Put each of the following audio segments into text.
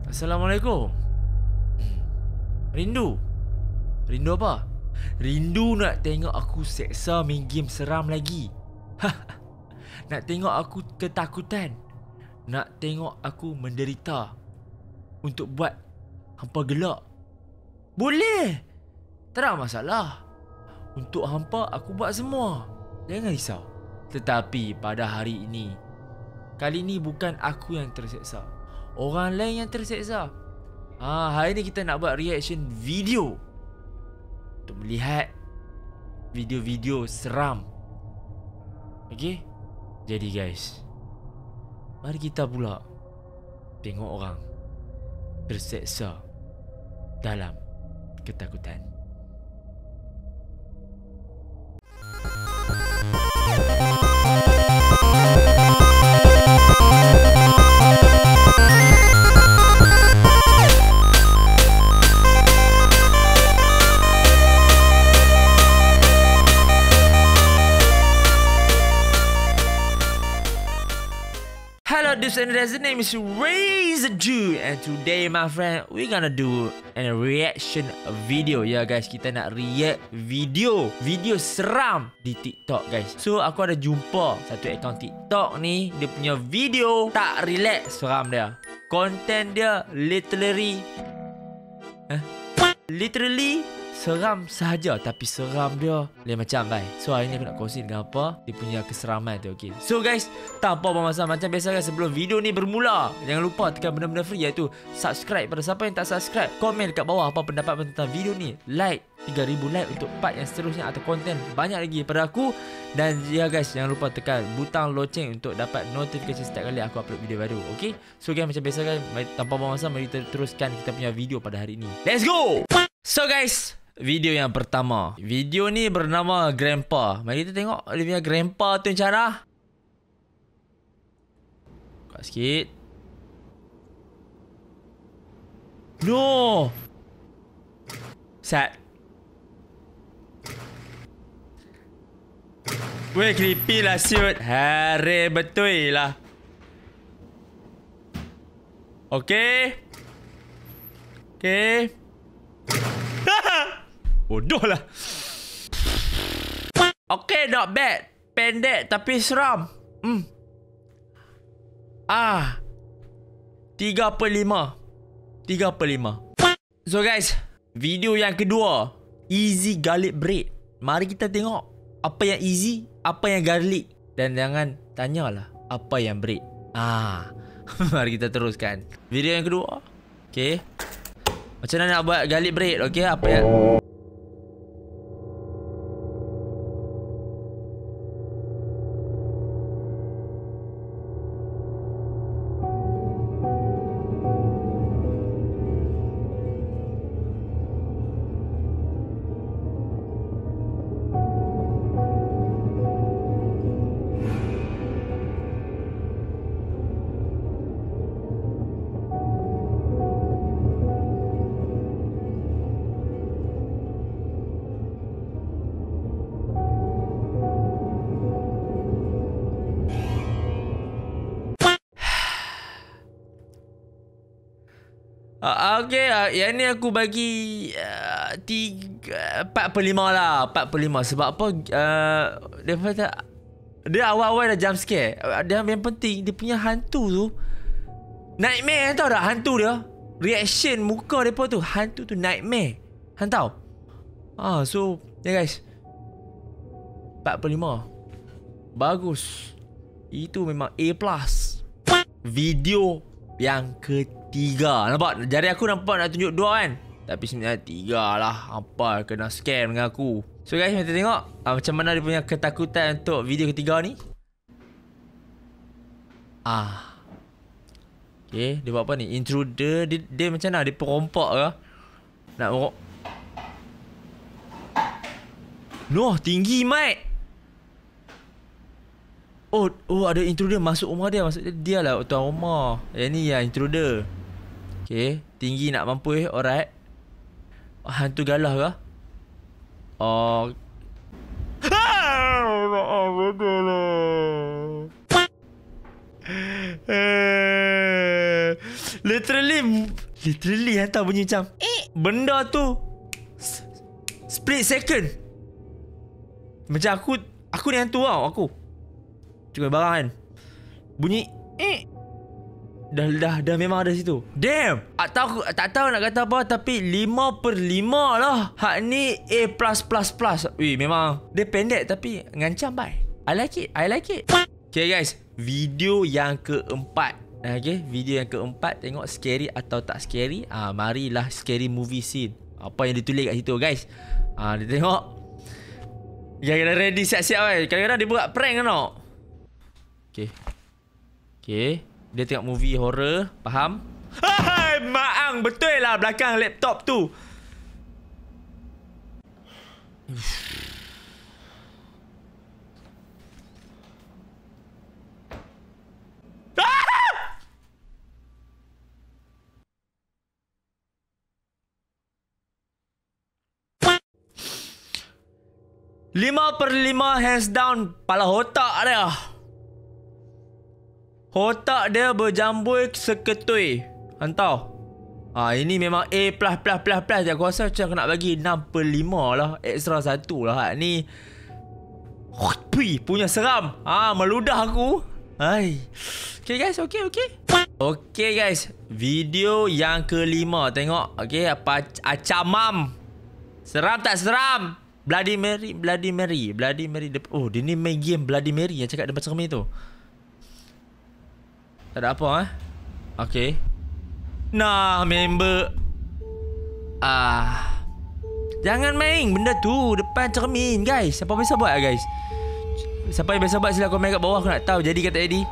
Assalamualaikum. Rindu? Rindu apa? Rindu nak tengok aku seksa main game seram lagi. Nak tengok aku ketakutan. Nak tengok aku menderita untuk buat hampa gelak. Boleh. Tak ada masalah. Untuk hampa aku buat semua. Jangan risau. Tetapi pada hari ini, kali ini bukan aku yang terseksa, orang lain yang terseksa. Hari ni kita nak buat reaction video untuk melihat video-video seram. Okay? Jadi guys, mari kita pula tengok orang terseksa dalam ketakutan. Hello dudes and dudes, the name is Razor Jew, and today my friend we're gonna do a reaction video. Ya guys, kita nak react video seram di TikTok guys. So aku ada jumpa satu akaun TikTok ni, dia punya video tak relax seram dia. Konten dia literally seram sahaja, tapi seram dia lain macam guys. So hari ni aku nak kongsi dengan apa dia punya keseraman tu. Okay, so guys, tanpa bermasa macam biasa guys, sebelum video ni bermula, jangan lupa tekan benda-benda free, iaitu subscribe. Pada siapa yang tak subscribe, komen dekat bawah apa pendapat tentang video ni. Like 3000 like untuk part yang seterusnya atau konten banyak lagi daripada aku. Dan ya guys, jangan lupa tekan butang loceng untuk dapat notifikasi setiap kali aku upload video baru. Okay, so guys, macam biasa guys, tanpa bermasa mari kita teruskan kita punya video pada hari ini. Let's go. So guys, video yang pertama. Video ni bernama Grandpa. Mari kita tengok dia punya Grandpa tu macam mana. Buka sikit. No. Sad. Weh, creepy lah siut. Hari betul lah. Okay. Okay. Bodoh lah. Okay, not bad. Pendek tapi seram. 3/5. So guys, video yang kedua, easy garlic bread. Mari kita tengok apa yang easy, apa yang garlic. Dan jangan tanyalah apa yang bread. Mari kita teruskan video yang kedua. Okay, macam mana nak buat garlic bread? Okay, apa yang okay, yang ni aku bagi 4/5 lah. 4/5 sebab apa? Dia awal-awal dah jump scare. Dia yang penting dia punya hantu tu nightmare, tahu tak hantu dia? Reaction muka depa tu, hantu tu nightmare. Han tahu? So ya guys, 4/5 bagus. Itu memang A+. Video yang ketiga. Nampak? Jari aku nampak nak tunjuk 2 kan? Tapi sebenarnya 3 lah. Apa kena scam dengan aku. So guys, kita tengok macam mana dia punya ketakutan untuk video ketiga ni. Okay, dia buat apa ni? Intruder. Dia macam mana? Dia perompak ke? Nak tinggi Mike. Oh, ada intruder masuk rumah dia. Maksud dia lah tuan rumah. Yang ni yang intruder. Okay, tinggi nak mampu. Alright. Hantu galah ke? Betul lah. Literally hantar bunyi macam benda tu split second. Macam aku ni hantu tau. Aku cuma barang kan, bunyi Dah memang ada situ. Damn. Tak tahu nak kata apa, tapi 5/5 lah. Hak ni A+++. Weh, memang dia pendek tapi ngancam bye. I like it. Okay guys, video yang keempat. Okay, video yang keempat, tengok scary atau tak scary. Marilah scary movie scene. Apa yang ditulis kat situ guys. Dia tengok. Jangan ready siap-siap kan. Kadang-kadang dia buat prank kan tau. Okay, dia tengok movie horror. Faham? Hai, maang betul lah belakang laptop tu. Lima per lima hands down. Pala otak dia. Otak dia berjambul seketui. Hantar. Ini memang A++++. Aku rasa macam aku nak bagi 6/5 lah. Extra 1 lah. Ni punya seram. Meludah aku. Hai. Okay guys, okay. Okay guys, video yang kelima. Tengok. Okay, apa acamam. Seram tak seram? Bloody Mary. Oh, dia ni main game Bloody Mary yang cakap depan cermin tu. Tak ada apa Okay. Nah, member. Jangan main benda tu depan cermin guys. Siapa biasa buat guys? Siapa yang biasa buat sila komen kat bawah. Aku nak tahu jadi ke tak jadi.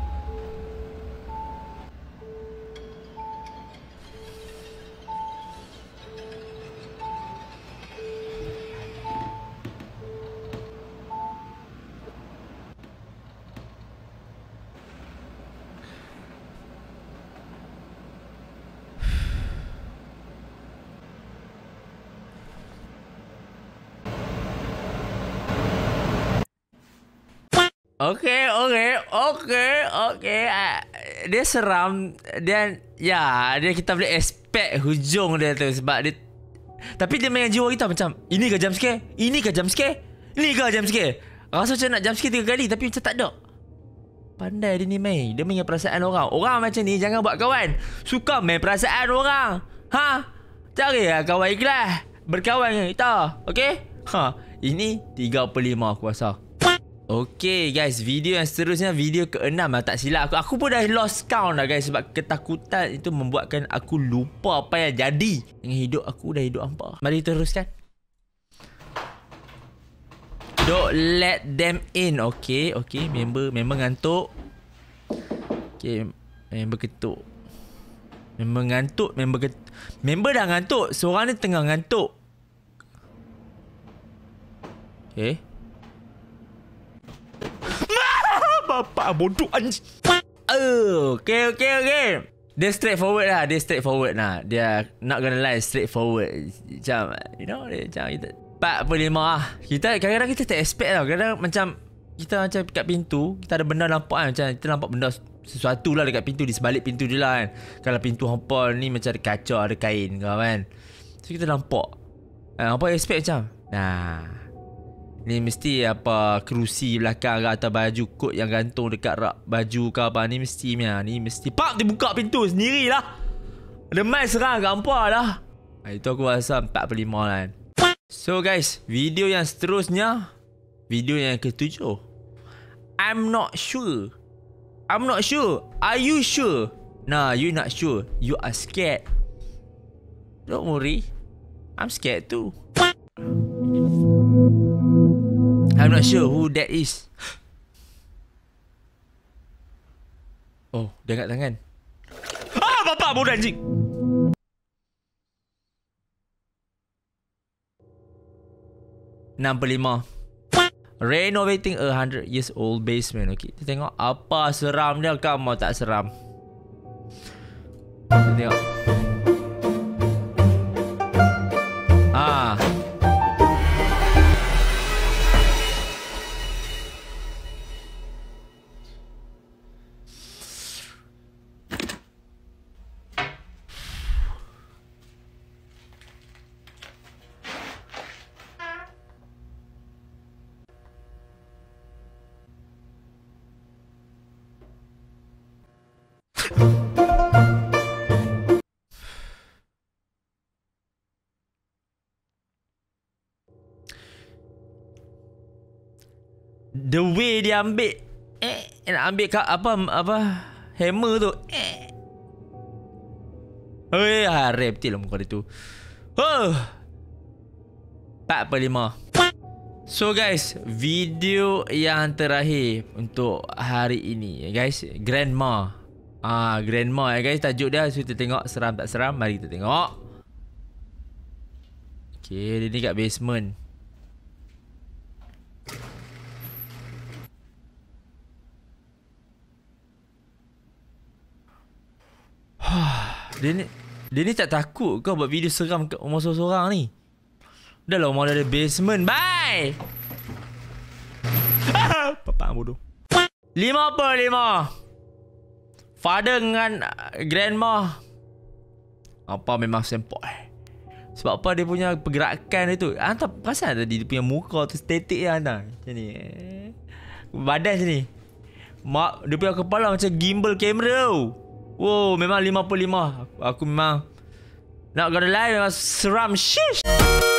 Okay. Dia seram dan ya, dia kita boleh expect hujung dia tu sebab dia. Tapi dia main jiwa kita macam ini ke jump scare? Ini ke jump scare? Rasa macam nak jump scare 3 kali tapi macam tak ada. Pandai dia ni main. Dia main perasaan orang. Orang macam ni jangan buat kawan. Suka main perasaan orang. Carilah kawan ikhlas. Berkawan dengan kita. Okay? Ini 3/5 aku rasa. Okay guys, video yang seterusnya video ke-6 lah, tak silap aku pun dah lost count dah guys. Sebab ketakutan itu membuatkan aku lupa apa yang jadi dengan hidup aku. Dah hidup hampa. Mari teruskan. Don't let them in. Okay. Member ngantuk. Okay, member ketuk. Member dah ngantuk. Seorang ni tengah ngantuk. Okay. Bapak bodoh anjing. Okay. Dia straightforward lah. Dia not gonna lie, straightforward. Macam, you know, dia macam kita 4/5 lah. Kita kadang-kadang kita tak expect tau. Kadang macam kita macam kat pintu, kita ada benda nampak kan. Macam kita nampak benda sesuatu lah dekat pintu, di sebalik pintu je lah kan. Kalau pintu hampa ni macam ada kaca, ada kain ke kan. So kita nampak. Apa expect macam, ni mesti apa kerusi belakang ke atau baju kot yang gantung dekat rak baju ke apa. Ni mesti pak dia buka pintu sendirilah. Ada main serang kat hampa lah. Itu aku rasa 4/5 lah kan. So guys, video yang seterusnya, video yang ke-7. I'm not sure. Are you sure? Nah, you not sure. You are scared. Don't worry, I'm scared too. I'm not sure who that is. Oh, dia angkat tangan. Bapak bodoh anjing. Number 5. Renovating a 100 years old basement. Okay, kita tengok apa seram dia. Kamu tak seram. Kita tengok. The way dia ambil nak ambil apa hammer tu. Reptil lah muka dia tu. 45. So guys, video yang terakhir untuk hari ini guys, Grandma. Grandma guys, tajuk dia. So kita tengok seram tak seram. Mari kita tengok. Okay, dia ni kat basement. Dia ni tak takut kau buat video seram kat rumah seorang ni. Dah lah rumah dia ada basement. Bye. Bapak bodoh. 55. Father dengan grandma. Apa memang sempoi. Sebab apa dia punya pergerakan dia tu. Hantar perasan tadi dia punya muka tu statik dia hantar. Macam ni. Badan macam ni. Dia punya kepala macam gimbal kamera tu. Wow, memang 55. Aku memang not gonna lie, memang seram. Shish.